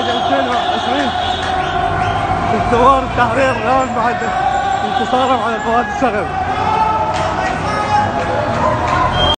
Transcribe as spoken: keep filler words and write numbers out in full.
ماي ألفين وعشرين في ثوار التحرير الآن بعد انتصارهم على فؤاد الشغب.